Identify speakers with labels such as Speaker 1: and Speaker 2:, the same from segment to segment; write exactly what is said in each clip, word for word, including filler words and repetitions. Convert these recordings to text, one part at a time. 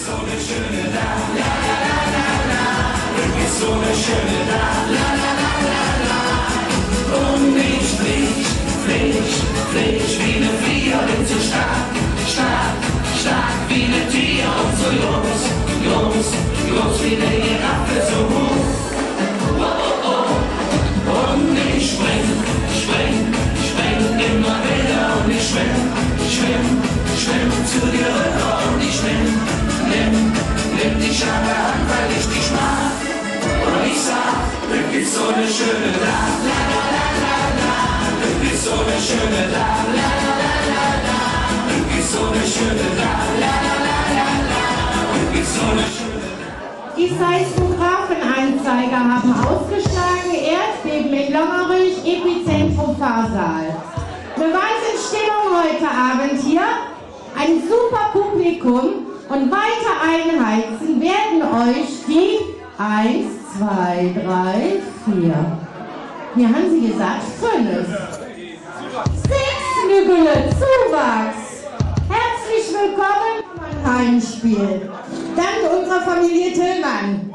Speaker 1: ist so eine schöne da, la la la la la. Du bist so eine schöne da, la la la la la. Und ich flieg, flieg, flieg wie eine Fliege, bin so stark, stark, stark wie eine Tier und so groß, groß, groß wie eine Giraffe, so hoch. Oh, oh, oh. Und ich spring, spring, spring immer wieder und ich schwimm, schwimm, schwimm zu dir rüber und ich nimm, nimm, nimm dich an der Hand, weil ich dich mag. Und ich sag, du bist so eine schöne da, la la la la la. Du bist so eine schöne da, la la la la la. Du bist so eine schöne da, la la la la la. Du bist so eine schöne da.
Speaker 2: Die Seismographenanzeiger haben ausgeschlagen, Erdbeben in Lommerich, Epizentrum Fahrsaal. Eine Wahnsinnsstimmung heute Abend hier, ein super Publikum und weiter einheizen werden euch die eins, zwei, drei, vier. Hier haben sie gesagt fünf. Sechs Nügele, Zuwachs. Herzlich willkommen beim Heimspiel. Dank unserer Familie Tillmann.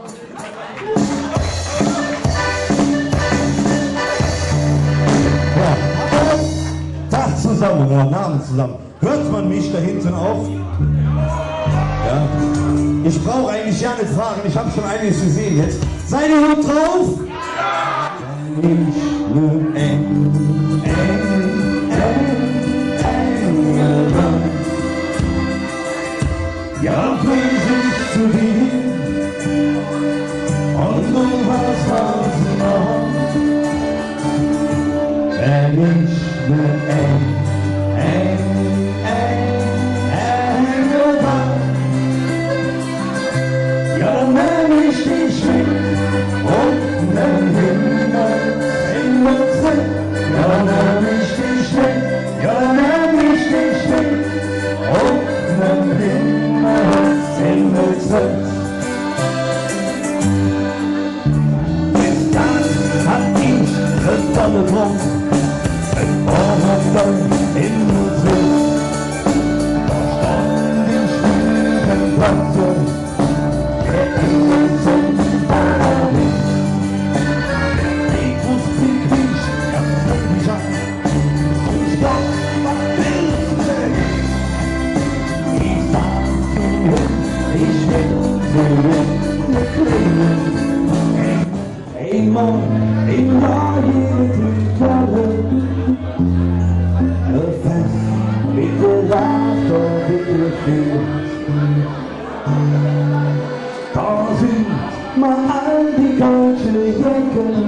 Speaker 3: Tag zusammen, guten Abend zusammen. Hört man mich da hinten auch? Ja. Ich brauche eigentlich ja nicht fragen, ich habe schon einiges gesehen jetzt. Seid ihr gut drauf? Ja. Eng, eng, eng, eng, eng. Ja, bring ich zu dir und du was was noch. Wenn ich ne eng, eng, eng, eng war, ja, dann nenn ich dich mit und nenn Himmel in uns hin. Ja, dann nenn ich dich mit, ja, dann nenn ich dich mit und nenn Himmel in uns hin. Bis dann hat ich die Sonne drum. Dann in uns ist, da stand ich im Platze, der in uns sind Paris. Ich wusste nicht, er fängt mich an, und ich dachte, was willst du denn? Ich sagte ihm, ich will zu dir klingen. Einmal im Jahr jede fünf Jahre. Mit der Lauter wieder viel. Da sind mal all die deutschen Jecken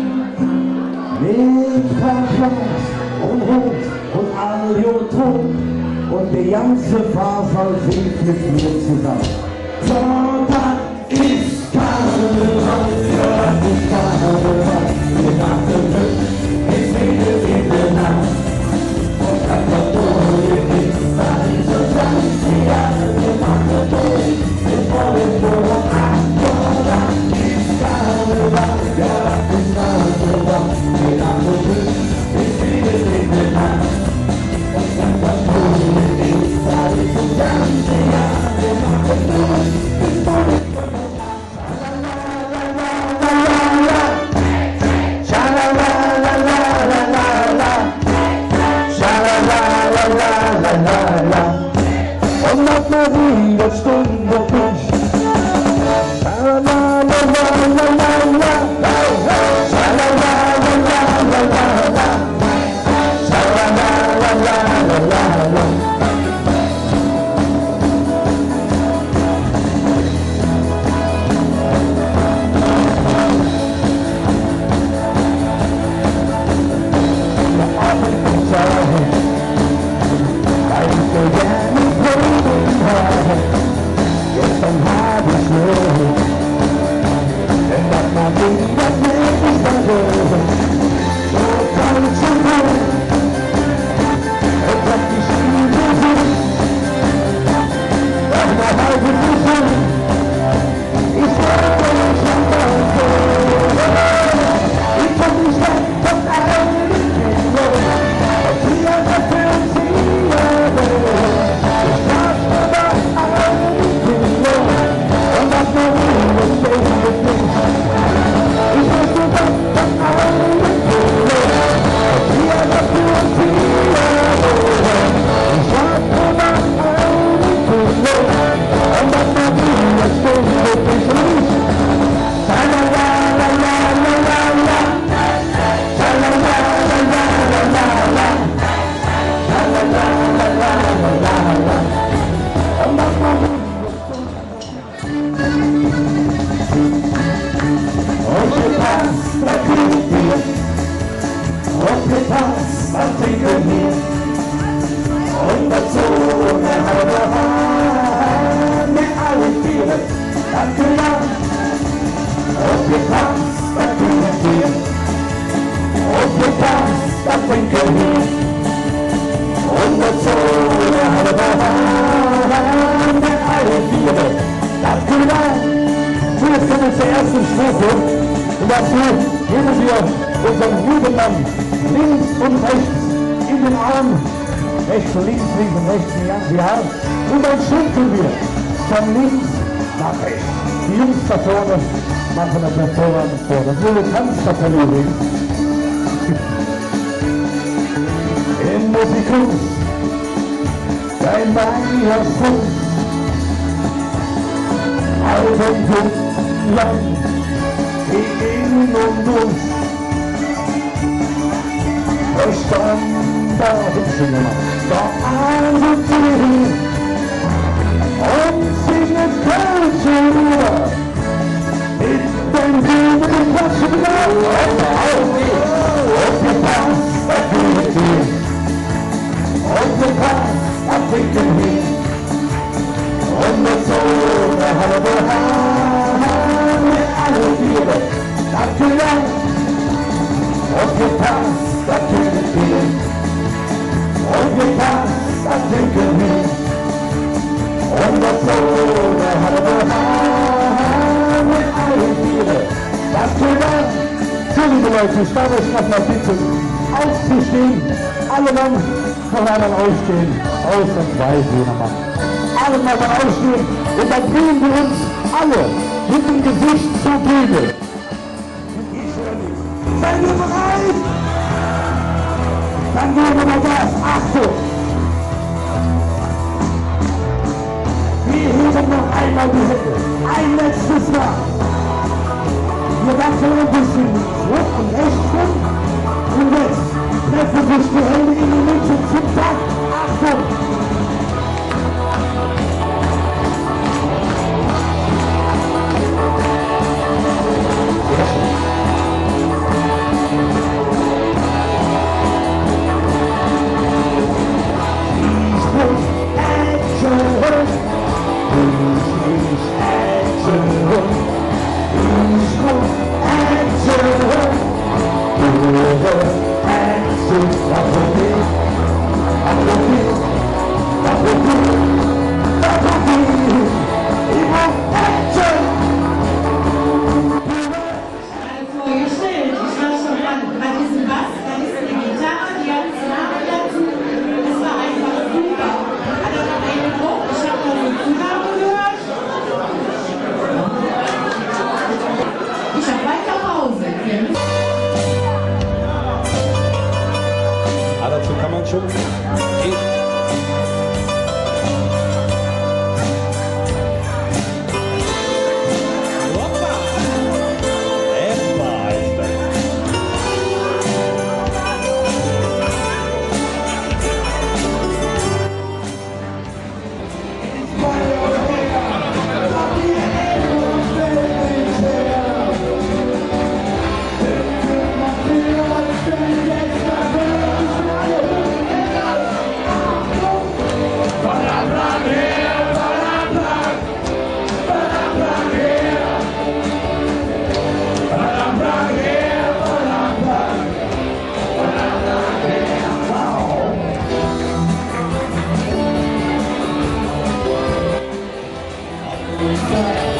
Speaker 3: mit Verschleiß und Rot und Alliotron und die ganze Faser singt mit mir zusammen. Sonntag ist Karneval, ja, das ist Karneval, wir machen es, es redet in der Nacht. Und nach einer wieder Stunde durch. Yes,
Speaker 4: Und dazu geben wir unseren guten Mann links und rechts in den Arm, rechts und links, links und rechts in die Arme. Und dann schütteln wir von links nach rechts. Die Jungs da vorne machen das hervorragend vor. Das ist eine Tanzkapelle übrigens. In Musikus, dein Meier Fuchs, Alben lang, gegen und uns. Verstand da singen wir, da also ziehen und singen Kölsche Ruhe. In den Blumen Quatschen drauf, aufgepasst, da geht hier. Aufgepasst, da trinken wir. Und das so, da haben wir Haar mit allen Tieren. Danke, ja. Aufgepasst, da trinken wir. Aufgepasst, da trinken wir. Und das so, da haben wir Haar mit allen Tieren. Danke, ja. So, liebe Leute, ich darf euch noch mal bitten, aufzustehen. Alle Mann voneinander aufstehen. Aus und weiß, jeder Mann. Alle mal aufstehen und dann drehen wir uns alle mit dem Gesicht zur Bühne. Seid ihr bereit? Dann gehen wir mal Gas. Achtung! Wir heben noch einmal die Hände. Ein letztes Mal. Wir wachsen ein bisschen zurück und rechts rum. Und jetzt treffen sich die Hände in die Mitte zum Takt. Achtung!
Speaker 3: Dazu kann man schon gehen. Hoppa! Eppa ist das.
Speaker 4: Bye.